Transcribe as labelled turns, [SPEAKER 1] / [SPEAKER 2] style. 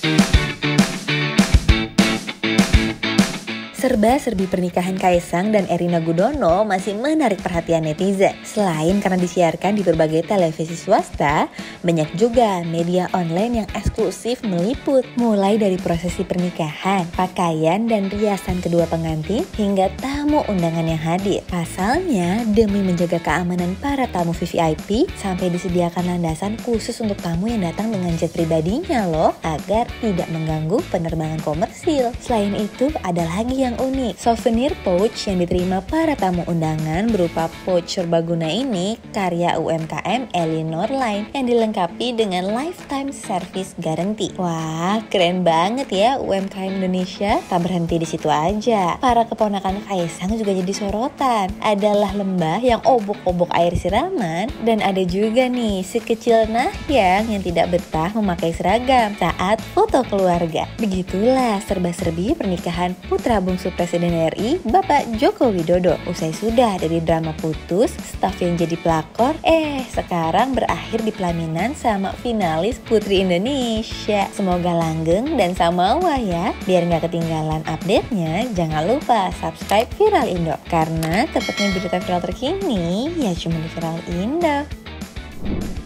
[SPEAKER 1] Serba-serbi pernikahan Kaisang dan Erina Gudono masih menarik perhatian netizen. Selain karena disiarkan di berbagai televisi swasta, banyak juga media online yang eksklusif meliput. Mulai dari prosesi pernikahan, pakaian dan riasan kedua pengantin, hingga tamu undangan yang hadir. Pasalnya, demi menjaga keamanan para tamu VVIP, sampai disediakan landasan khusus untuk tamu yang datang dengan jet pribadinya loh, agar tidak mengganggu penerbangan komersil. Selain itu, ada lagi yang unik. Souvenir pouch yang diterima para tamu undangan berupa pouch serbaguna ini karya UMKM Elinor Line yang dilengkapi dengan lifetime service guarantee. Wah, keren banget ya UMKM Indonesia. Tak berhenti di situ aja. Para keponakan Kaisang juga jadi sorotan. Adalah lembah yang obok-obok air siraman, dan ada juga nih si kecil Nahyang yang tidak betah memakai seragam saat foto keluarga. Begitulah serba-serbi pernikahan putra bungsu Presiden RI, Bapak Joko Widodo. Usai sudah dari drama putus, staf yang jadi pelakor, sekarang berakhir di pelaminan sama finalis Putri Indonesia. Semoga langgeng dan samawa ya. Biar nggak ketinggalan update-nya, jangan lupa subscribe Viral Indo. Karena tepatnya berita viral terkini, ya cuma di Viral Indo.